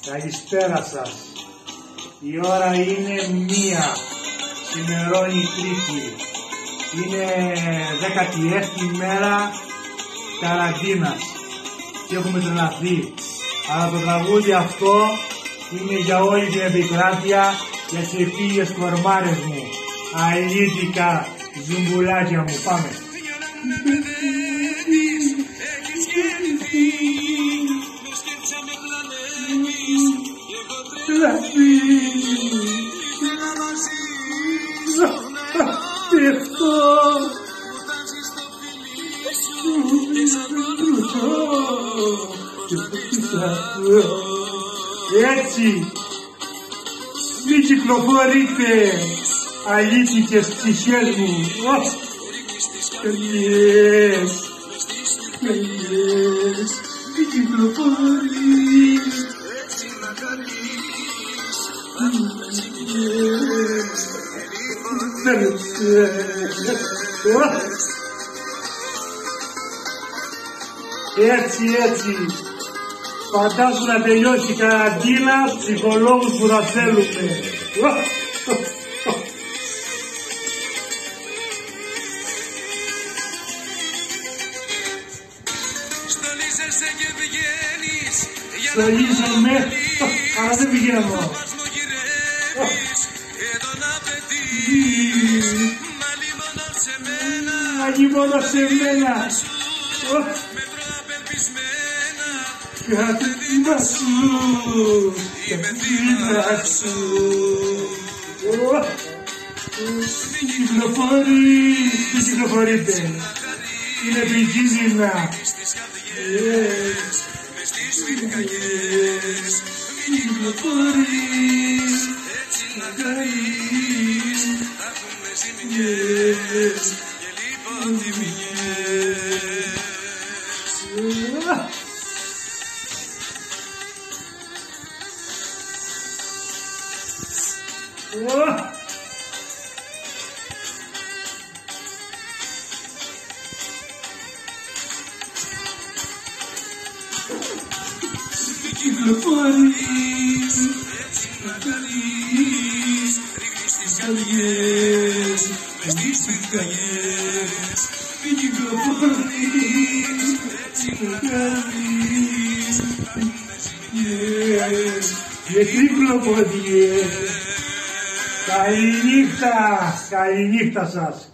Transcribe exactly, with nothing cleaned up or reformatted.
Καλησπέρα σας. Η ώρα είναι μία. Σημερώνει Τρίτη. Είναι δέκατη έβδομη μέρα καραντίνας και έχουμε τρελαθεί. Αλλά το τραγούδι αυτό είναι για όλη την επικράτεια, για τις επίγειες κορμάρες μου. Αηλίτικα ζουμπουλάκια μου. Πάμε. Έτσι, μη κυκλοφορείτε, αλήθικες ψυχές μου. Καρδιές, καρδιές, μη κυκλοφορείς. Έτσι, έτσι. Φαντάσου να τελειώσει η καραντίνα, ψυχολόγους που θα θέλουμε. Στολίζεσαι και βγαίνεις για να Στολίζομαι, αλλά δεν πηγαίνω. Εδώ να πετύχεις, μα λίμωνο σε μένα. Μα λίμωνο σε μένα. Μέτρο απελπισμένα. Κάτω θύμα σου, Είμαι θύμα σου. Μη κυκλοφορείς, μη κυκλοφορείτε. Είναι επικίνδυνα. Στις καρδιές, μες στις πυρκαγιές. Μην κυκλοφορείς, έτσι να χαρείς. Θα έχουμε ζημιές και λιποτιμιές. Μη κυκλοφορείς, Έτσι να χαρείς. Ρίχνεις στις καρδιές, μες στις πυρκαγιές. μη κυκλοφορείς, Έτσι να χαρείς. Θα έχουμε ζημιές και κυκλοφορίες. Καληνύχτα, καληνύχτα σας.